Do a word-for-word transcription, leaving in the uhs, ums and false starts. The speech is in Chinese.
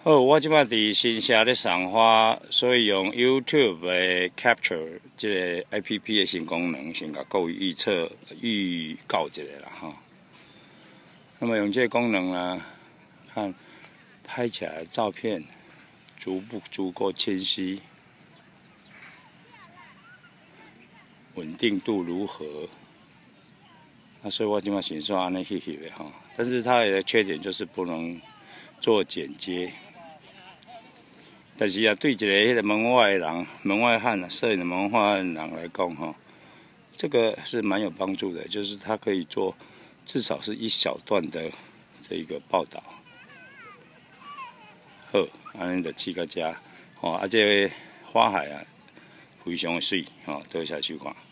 好，我即摆伫新社咧赏花，所以用 YouTube 的 Capture 即个 A P P 的新功能，先甲各位预测预告一下啦吼。那么用这个功能呢，看拍起来照片足不足够清晰，稳定度如何？那所以我即摆先说安尼翕翕的吼，但是它的缺点就是不能做剪接。 但是啊，对一个迄个门外的人、门外汉啊，摄影的门外汉人来讲，吼，这个是蛮有帮助的，就是他可以做至少是一小段的这个报道。好，安尼就试到遮，吼，啊，这个花海啊，非常水，吼，多谢收看。